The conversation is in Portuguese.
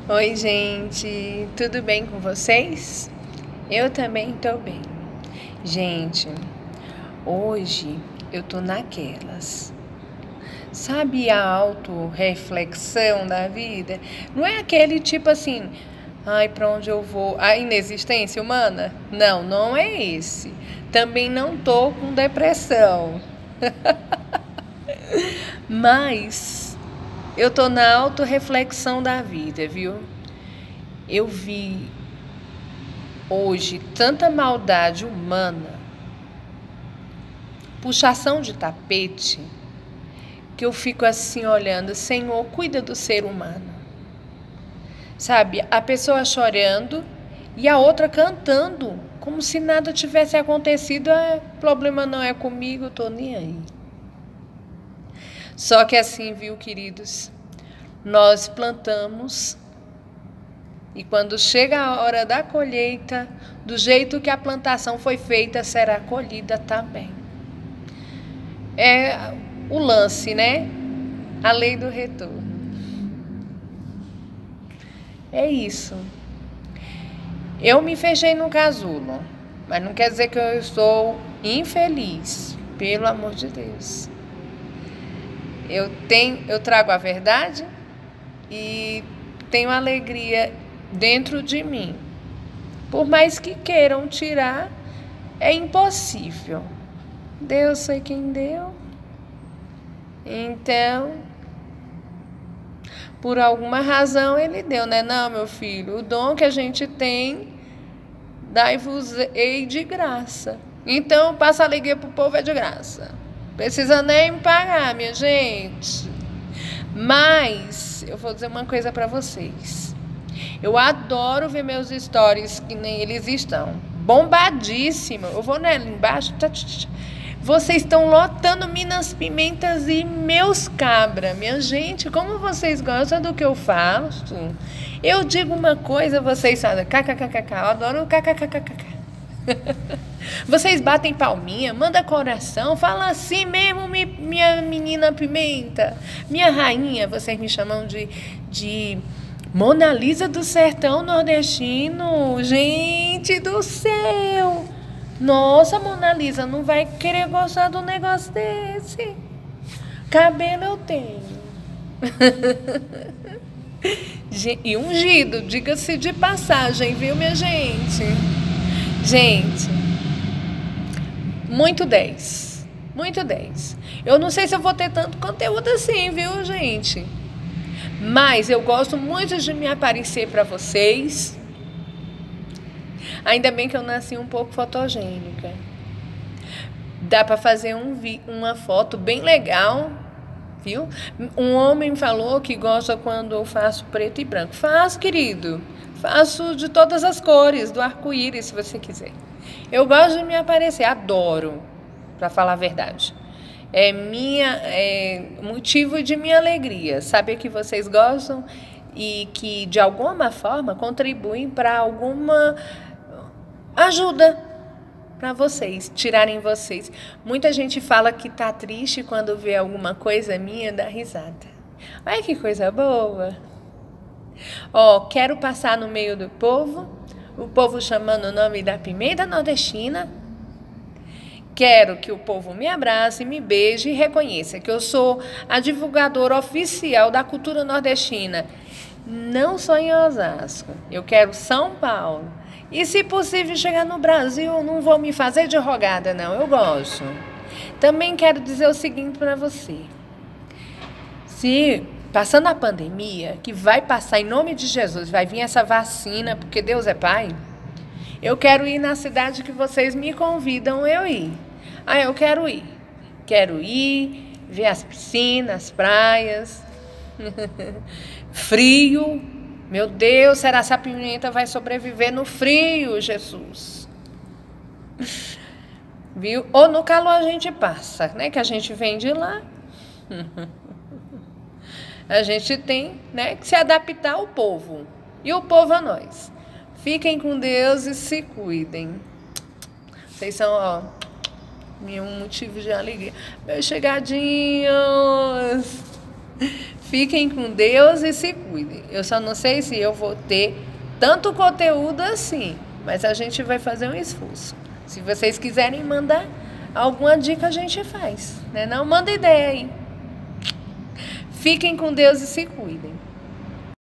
Oi, gente, tudo bem com vocês? Eu também tô bem. Gente, hoje eu tô naquelas. Sabe a autorreflexão da vida? Não é aquele tipo assim, ai, pra onde eu vou? A inexistência humana? Não, não é esse. Também não tô com depressão. Mas eu tô na autorreflexão da vida, viu? Eu vi hoje tanta maldade humana, puxação de tapete, que eu fico assim olhando, Senhor, cuida do ser humano. Sabe, a pessoa chorando e a outra cantando, como se nada tivesse acontecido. Problema não é comigo, tô nem aí. Só que assim, viu, queridos, nós plantamos e quando chega a hora da colheita, do jeito que a plantação foi feita, será colhida também. É o lance, né? A lei do retorno. É isso. Eu me fechei no casulo, mas não quer dizer que eu estou infeliz, pelo amor de Deus. Eu trago a verdade e tenho alegria dentro de mim. Por mais que queiram tirar, é impossível. Deus foi quem deu. Então, por alguma razão ele deu, né? Não, meu filho, o dom que a gente tem, dai-vos-ei de graça. Então, passa alegria pro povo é de graça. Precisa nem me pagar, minha gente. Mas, eu vou dizer uma coisa pra vocês. Eu adoro ver meus stories, que nem eles estão. Bombadíssimo. Eu vou nela embaixo. Vocês estão lotando Minas Pimentas e meus cabra. Minha gente, como vocês gostam do que eu faço? Eu digo uma coisa, vocês falam kkkk. Eu adoro kkkk. Vocês batem palminha, manda coração, fala assim mesmo, minha menina pimenta, minha rainha. Vocês me chamam de Mona Lisa do sertão nordestino. Gente do céu! Nossa, Mona Lisa não vai querer gostar de um negócio desse. Cabelo eu tenho. E ungido, diga-se de passagem, viu, minha gente? Gente, muito 10. Muito 10. Eu não sei se eu vou ter tanto conteúdo assim, viu, gente? Mas eu gosto muito de me aparecer para vocês. Ainda bem que eu nasci um pouco fotogênica. Dá para fazer uma foto bem legal, viu? Um homem falou que gosta quando eu faço preto e branco. Faço, querido. Faço de todas as cores, do arco-íris, se você quiser. Eu gosto de me aparecer, adoro, para falar a verdade. É motivo de minha alegria saber que vocês gostam e que de alguma forma contribuem para alguma ajuda para vocês, tirarem vocês. Muita gente fala que tá triste quando vê alguma coisa minha, dá risada. Olha que coisa boa. Quero passar no meio do povo, o povo chamando o nome da pimenta nordestina. Quero que o povo me abrace, me beije e reconheça que eu sou a divulgadora oficial da cultura nordestina. Não só em Osasco, eu quero São Paulo. E se possível chegar no Brasil, não vou me fazer de rogada, não, eu gosto. Também quero dizer o seguinte para você. Se passando a pandemia, que vai passar em nome de Jesus, vai vir essa vacina, porque Deus é Pai, eu quero ir na cidade que vocês me convidam eu ir. Eu quero ir. Quero ir, ver as piscinas, as praias. Frio. Meu Deus, será que essa pimenta vai sobreviver no frio, Jesus? Viu? Ou no calor a gente passa, né? Que a gente vem de lá. A gente tem, né, que se adaptar ao povo. E o povo a nós. Fiquem com Deus e se cuidem. Vocês são, um motivo de alegria. Meus chegadinhos. Fiquem com Deus e se cuidem. Eu só não sei se eu vou ter tanto conteúdo assim, mas a gente vai fazer um esforço. Se vocês quiserem mandar alguma dica, a gente faz, né? Não, manda ideia aí. Fiquem com Deus e se cuidem.